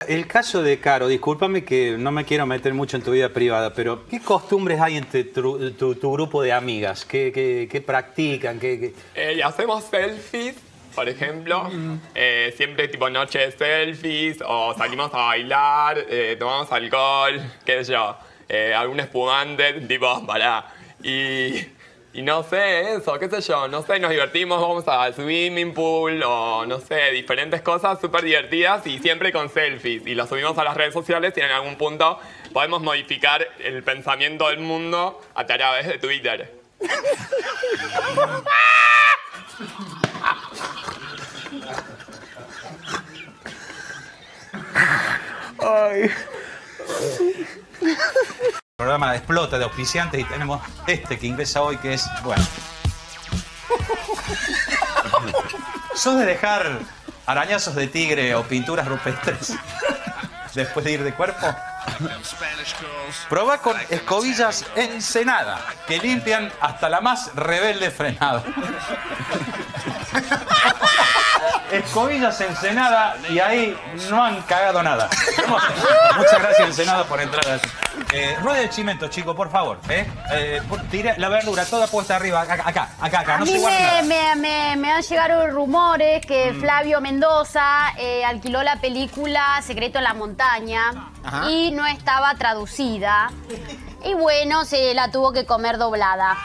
El caso de Caro, discúlpame que no me quiero meter mucho en tu vida privada, pero ¿qué costumbres hay entre tu grupo de amigas? ¿Qué practican? Hacemos selfies, por ejemplo. Siempre tipo noche de selfies, o salimos a bailar, tomamos alcohol, qué sé yo. Algún espumante, tipo, para... Y no sé, eso, qué sé yo, no sé, nos divertimos, vamos al swimming pool o no sé, diferentes cosas súper divertidas y siempre con selfies. Y lo subimos a las redes sociales y en algún punto podemos modificar el pensamiento del mundo a través de Twitter. Ay. El programa explota de auspiciantes y tenemos este que ingresa hoy que es, bueno. ¿Sos de dejar arañazos de tigre o pinturas rupestres después de ir de cuerpo? Probá con escobillas Ensenada, que limpian hasta la más rebelde frenada. Escobillas Ensenada y ahí no han cagado nada. Muchas gracias, Ensenada, por entrar. Rueda de chimento, chico, por favor. Tira la verdura toda puesta arriba. Acá. No se guarde nada. Me han llegado rumores que Flavio Mendoza alquiló la película Secreto en la Montaña. Ajá. Y no estaba traducida. Y bueno, se la tuvo que comer doblada.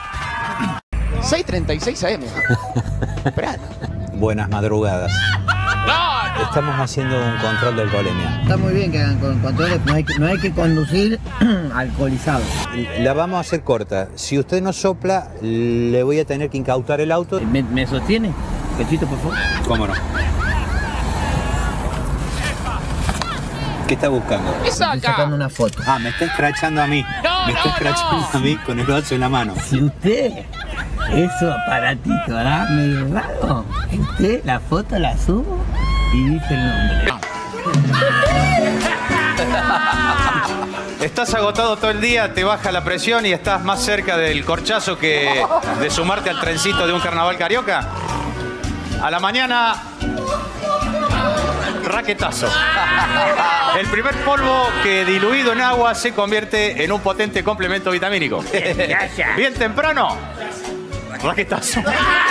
6:36 AM. Esperando. Buenas madrugadas. Estamos haciendo un control de alcoholemia. Está muy bien que hagan controles, no hay que conducir alcoholizado. La vamos a hacer corta. Si usted no sopla, le voy a tener que incautar el auto. ¿Me sostiene? Pechito, por favor. ¿Cómo no? ¿Qué está buscando? Estoy sacando una foto. Ah, me está escrachando a mí. Me está escrachando a mí con el vaso en la mano. Si usted, eso aparatito, ¿verdad? Medio raro. Usted la foto la subo y dice el nombre. Estás agotado todo el día, te baja la presión y estás más cerca del corchazo que de sumarte al trencito de un carnaval carioca. A la mañana, raquetazo. El primer polvo que diluido en agua se convierte en un potente complemento vitamínico. Bien temprano, raquetazo.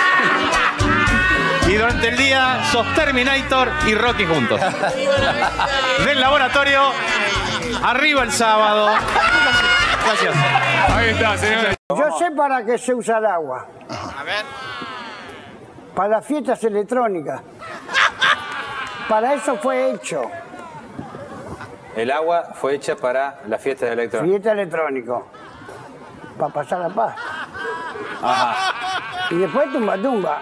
Y durante el día sos Terminator y Rocky juntos. Del laboratorio, arriba el sábado. Gracias. Ahí está, señores. Yo sé para qué se usa el agua. A ver. Para las fiestas electrónicas. Para eso fue hecho. El agua fue hecha para las fiestas electrónicas. Fiesta electrónico. Para pasar la paz. Ajá. Y después tumba.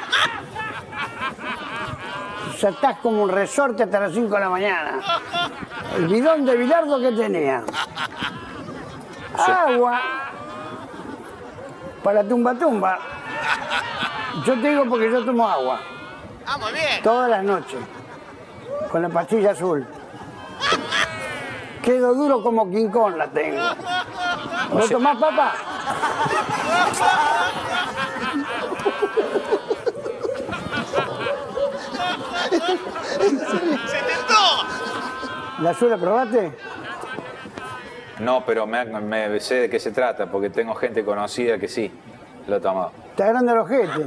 Ya estás como un resorte hasta las 5 de la mañana. El bidón de Bilardo que tenía. Agua. Para tumba. Yo te digo porque yo tomo agua. Ah, muy bien. Todas las noches. Con la pastilla azul. Quedo duro como King Kong la tengo. ¿No tomás, papá? ¡Se tentó! ¿La azul la probaste? No, pero me sé de qué se trata, porque tengo gente conocida que sí lo ha tomado. Está grande el ojete.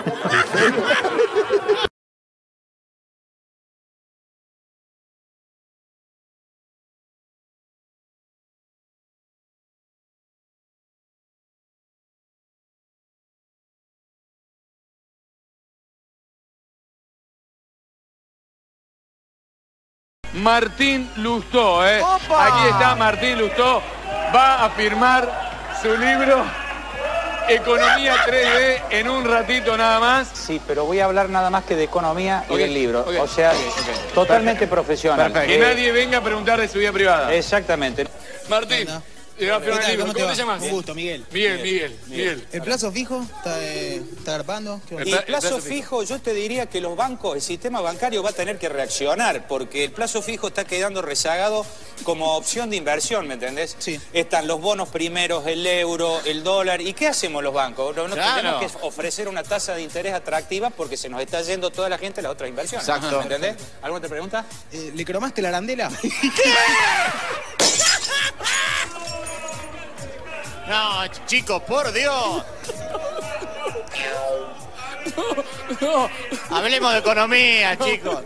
Martín Lustó, Aquí está Martín Lustó, va a firmar su libro Economía 3D en un ratito nada más. Sí, pero voy a hablar nada más que de economía y del libro. Okay. O sea, totalmente profesional. Que nadie venga a preguntar de su vida privada. Exactamente. Martín, va a firmar el libro. ¿Cómo te va? llamas? Un gusto, Miguel. Miguel. ¿El plazo fijo está garpando? Y el plazo fijo, yo te diría que los bancos, el sistema bancario va a tener que reaccionar, porque el plazo fijo está quedando rezagado como opción de inversión, ¿me entendés? Sí. Están los bonos primeros, el euro, el dólar. ¿Y qué hacemos los bancos? No Claro. tenemos que ofrecer una tasa de interés atractiva porque se nos está yendo toda la gente a las otras inversiones. Exacto. ¿Me entendés? ¿Alguna te pregunta? ¿Le cromaste la arandela? No, chicos, por Dios. No. Hablemos de economía, chicos.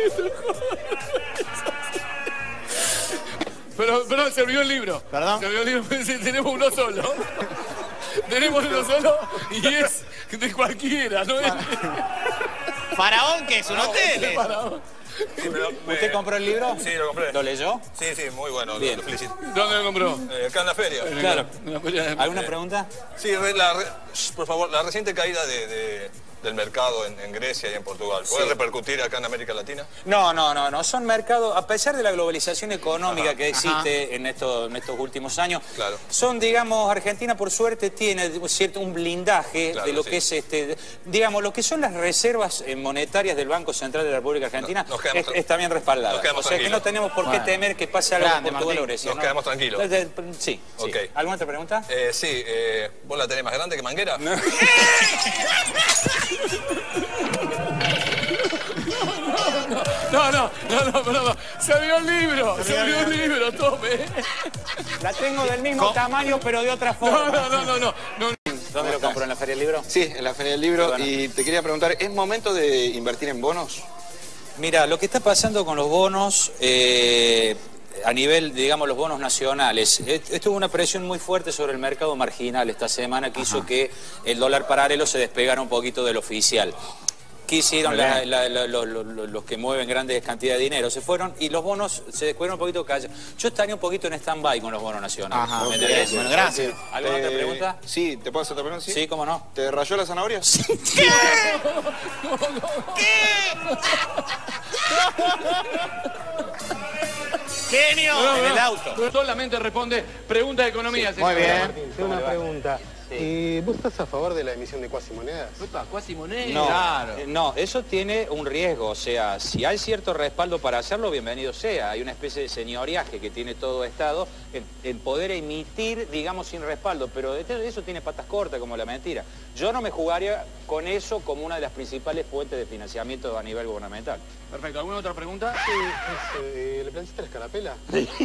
Pero se olvidó el libro. ¿Perdón? Se olvidó el libro, sí, tenemos uno solo. Tenemos uno solo y es de cualquiera, ¿no? Faraón, que es un hotel. ¿Usted compró el libro? Sí, lo compré. ¿Lo leyó? Sí, muy bueno, Bien. lo felicito. ¿Dónde lo compró? Acá en la feria. Claro. ¿Alguna ¿Alguna pregunta? Sí, por favor, la reciente caída del mercado en Grecia y en Portugal, ¿puede repercutir acá en América Latina? No. Son mercados, a pesar de la globalización económica que existe en estos últimos años, Claro. son, digamos, Argentina por suerte tiene un blindaje Claro, de lo sí. que es, digamos, lo que son las reservas monetarias del Banco Central de la República Argentina, Nos quedamos está bien respaldada. nos quedamos O sea que no tranquilos. tenemos por qué temer que pase algo Grande, en Portugal o Martín. Grecia. Nos quedamos tranquilos. Sí. Ok. ¿Alguna otra pregunta? Sí, ¿vos la tenés más grande que Manguera? No. Se olvidó el libro, tome. La tengo del mismo tamaño, pero de otra forma. No. ¿Dónde lo compró? ¿En la Feria del Libro? Sí, en la Feria del Libro. Bueno. Y te quería preguntar, ¿es momento de invertir en bonos? Mira, lo que está pasando con los bonos, a nivel, digamos, los bonos nacionales, estuvo una presión muy fuerte sobre el mercado marginal esta semana que hizo que el dólar paralelo se despegara un poquito del oficial. ¿Qué hicieron los que mueven grandes cantidades de dinero? Se fueron y los bonos se descubrieron un poquito callados. Yo estaría un poquito en stand-by con los bonos nacionales. Ajá, ¿Me entendés? Bueno, gracias. ¿Alguna otra pregunta? Sí, ¿te puedo hacer otra pregunta? Sí, cómo no. ¿Te rayó la zanahoria? ¡Genio! En el auto. Solamente responde pregunta de economía. Muy bien. Tengo una pregunta. ¿Vos estás a favor de la emisión de cuasimonedas? Cuasi moneda. No, Claro. no, eso tiene un riesgo, o sea, si hay cierto respaldo para hacerlo, bienvenido sea. Hay una especie de señoriaje que tiene todo Estado en poder emitir, digamos, sin respaldo, pero eso tiene patas cortas, como la mentira. Yo no me jugaría con eso como una de las principales fuentes de financiamiento a nivel gubernamental. Perfecto. ¿Alguna otra pregunta? ¿Le planteaste la escarapela?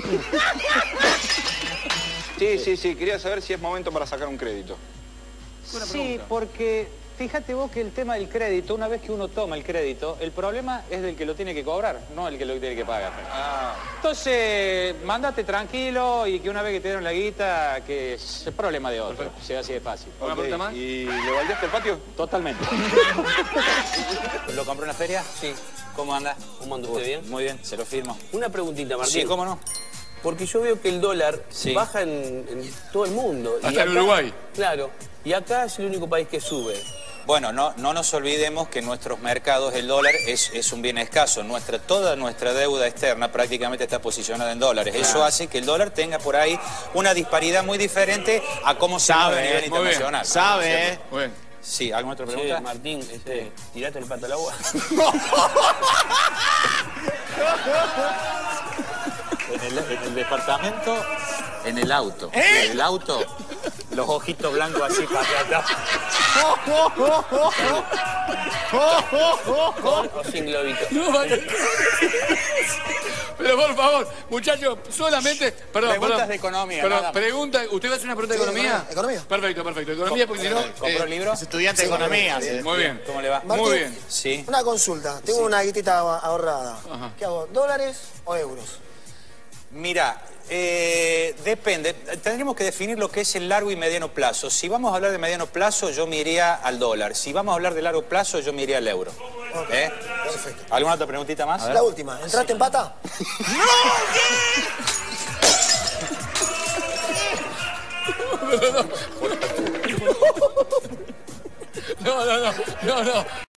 Sí, quería saber si es momento para sacar un crédito. Sí, porque fíjate vos que el tema del crédito, una vez que uno toma el crédito, el problema es del que lo tiene que cobrar, no el que lo tiene que pagar. Entonces, mándate tranquilo y que una vez que te dieron la guita, que es el problema de otro, sea así de fácil. ¿Una pregunta más? ¿Y le baldeaste el patio? Totalmente. ¿Lo compró en la feria? Sí. ¿Cómo anda? ¿Cómo anda usted bien? Muy bien, se lo firmo. Una preguntita, Martín. Sí, ¿cómo no? Porque yo veo que el dólar Sí. baja en todo el mundo. Hasta en Uruguay. Claro. Y acá es el único país que sube. Bueno, no nos olvidemos que en nuestros mercados el dólar es un bien escaso. Toda nuestra deuda externa prácticamente está posicionada en dólares. Eso hace que el dólar tenga por ahí una disparidad muy diferente a cómo se mueve a nivel muy bien. internacional. Sabe, Muy bien. Sí, ¿alguna otra Che, pregunta? Martín, tirate el pato al agua. En el departamento, en el auto. En el auto, los ojitos blancos así para atrás. ¿Con o sin globito? Pero por favor, muchachos, solamente... Perdón, Preguntas de economía, Perdón, nada más. pregunta... ¿Usted va a hacer una pregunta de economía? economía. Perfecto. Economía, porque si no... ¿Compró el libro? Es estudiante de economía. Sí. Muy bien. ¿Cómo le va? Muy bien. Sí. Una consulta. Tengo una guitita ahorrada. ¿Qué hago? ¿Dólares o euros? Mira, depende. Tendríamos que definir lo que es el largo y mediano plazo. Si vamos a hablar de mediano plazo, yo me iría al dólar. Si vamos a hablar de largo plazo, yo me iría al euro. Perfecto. ¿Alguna otra preguntita más? La última. ¿Entraste en pata? No.